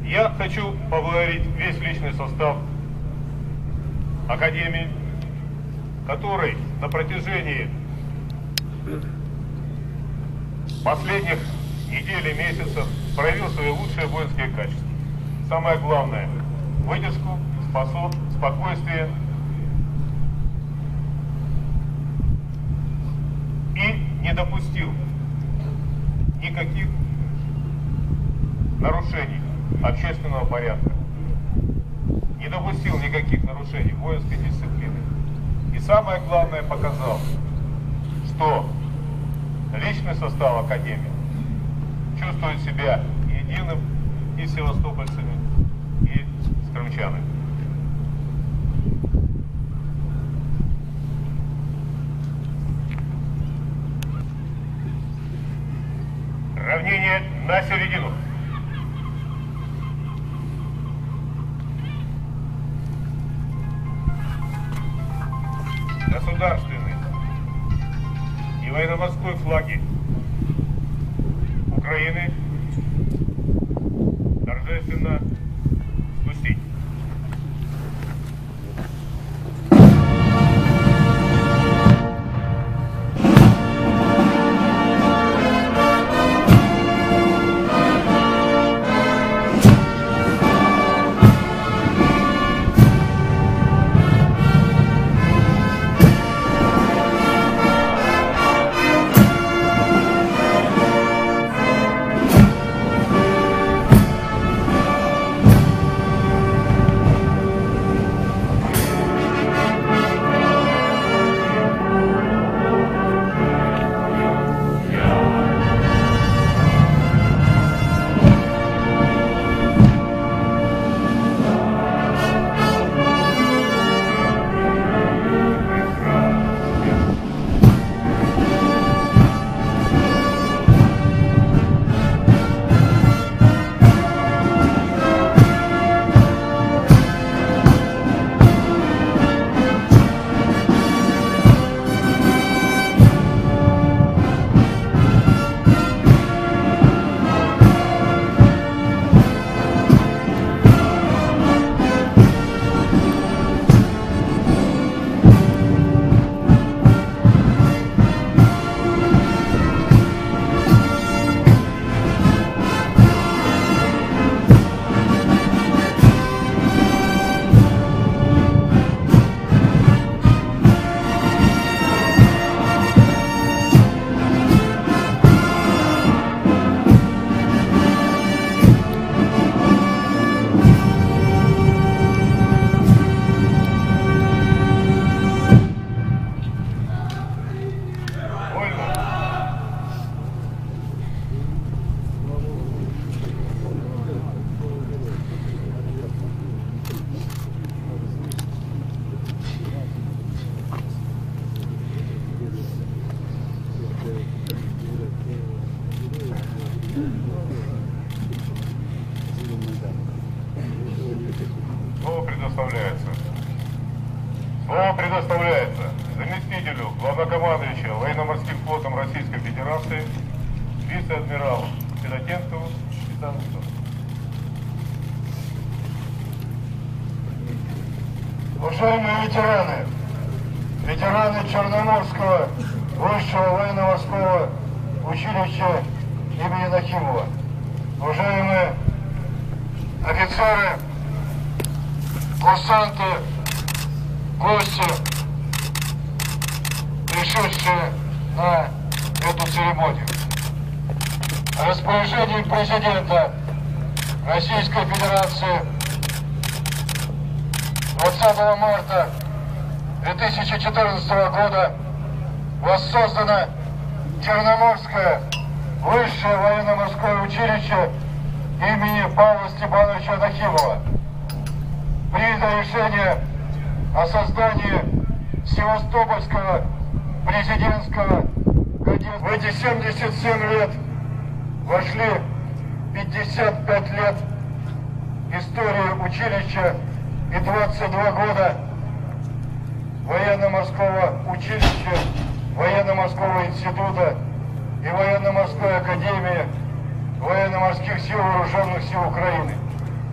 Я хочу поблагодарить весь личный состав Академии, который на протяжении последних недель и месяцев проявил свои лучшие воинские качества. Самое главное – выдержку, спокойствие и не допустил никаких нарушений общественного порядка, не допустил никаких нарушений воинской дисциплины. И самое главное, показал, что личный состав Академии чувствует себя единым и с севастопольцами, и с крымчанами. Равнение на середину. Государственный и военно-морской флаги Украины торжественно спустить. Слово предоставляется заместителю главнокомандующего военно-морским флотом Российской Федерации, вице-адмиралу Федотенкову Виталию Анатольевичу. Уважаемые ветераны, ветераны Черноморского высшего военно-морского училища имени Нахимова, уважаемые офицеры, курсанты, гости, пришедшие на эту церемонию. Распоряжением президента Российской Федерации 20 марта 2014 года воссоздано Черноморское высшее военно-морское училище имени Павла Степановича Нахимова. Принято решение о создании Севастопольского президентского кадетского. В эти 77 лет вошли 55 лет истории училища и 22 года военно-морского училища, военно-морского института и военно-морской академии военно-морских сил Вооруженных сил Украины.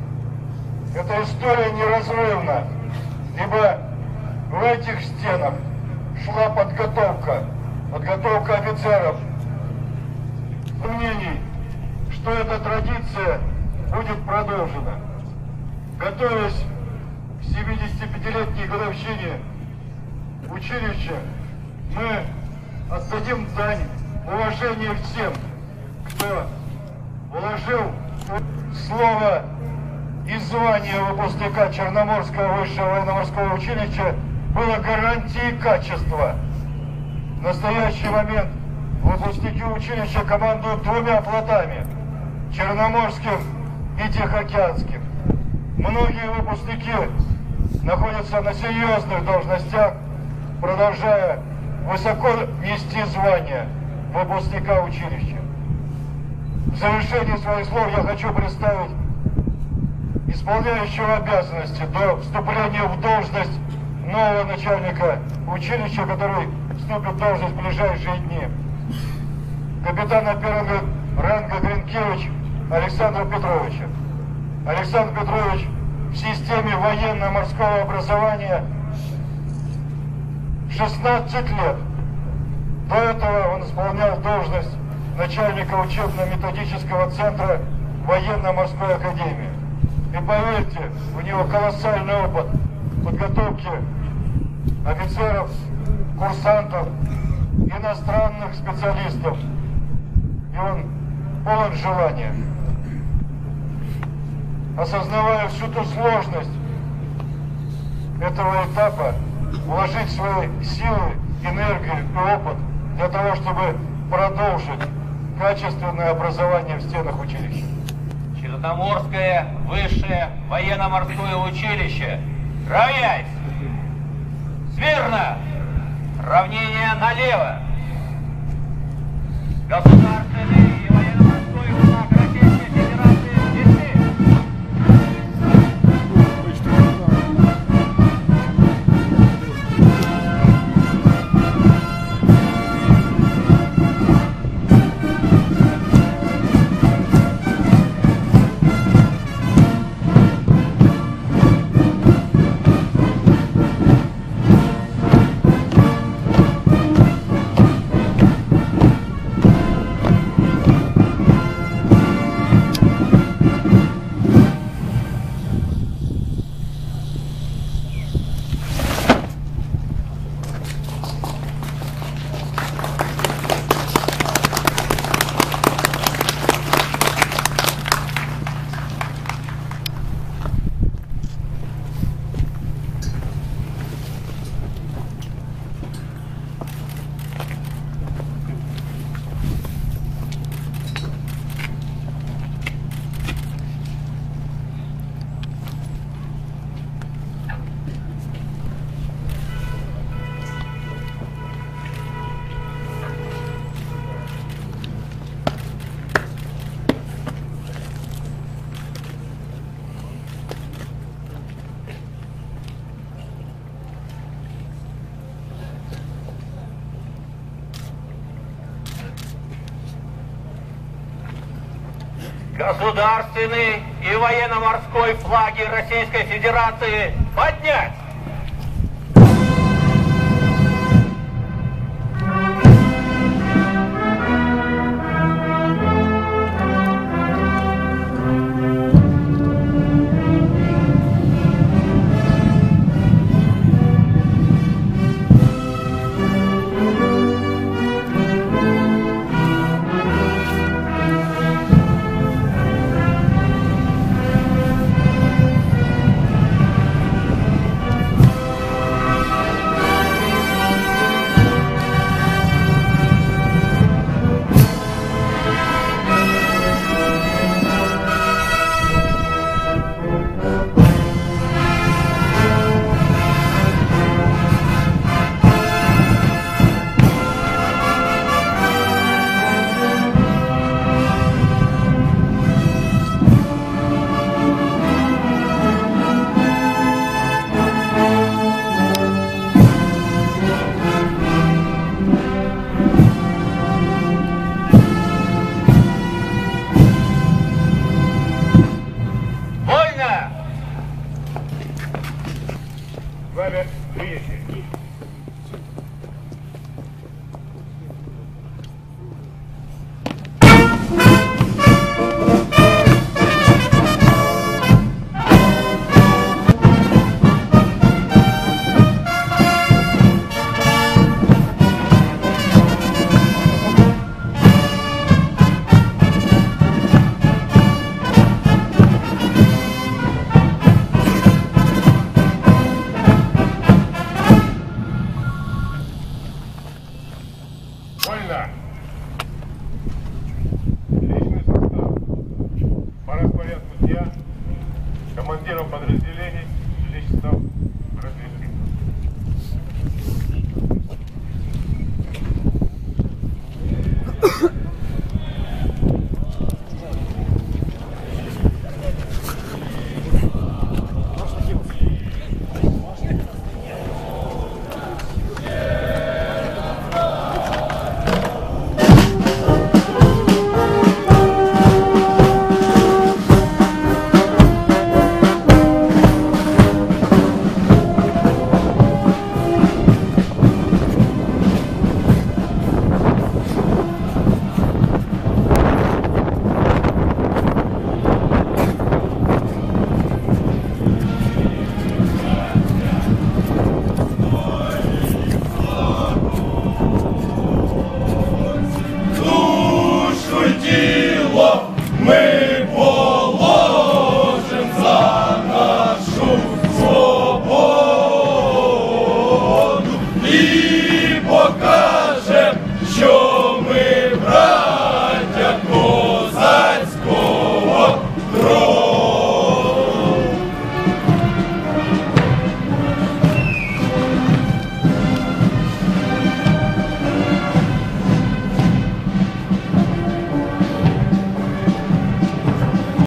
эта история неразрывна, ибо в этих стенах шла подготовка офицеров. Мнений, что эта традиция будет продолжена. Готовясь к 75-летней годовщине училища, мы отдадим дань уважения всем, кто вложил слово и звание выпускника Черноморского высшего военно-морского училища было гарантией качества. В настоящий момент выпускники училища командуют двумя флотами – Черноморским и Тихоокеанским. Многие выпускники находятся на серьезных должностях, продолжая высоко нести звание выпускника училища. В завершении своих слов я хочу представить исполняющего обязанности до вступления в должность нового начальника училища, который вступит в должность в ближайшие дни. Капитана первого ранга Гринкевич Александра Петровича. Александр Петрович в системе военно-морского образования 16 лет. До этого он исполнял должность начальника учебно-методического центра военно-морской академии. И поверьте, у него колоссальный опыт подготовки офицеров, курсантов, иностранных специалистов. И он полон желания. Осознавая всю ту сложность этого этапа, вложить свои силы, энергию и опыт для того, чтобы продолжить качественное образование в стенах училища. Черноморское высшее военно-морское училище. Равняйсь! Смирно! Равнение налево! Государственный и военно-морской флаг Российской Федерации здесь. Государственный и военно-морской флаги Российской Федерации поднять!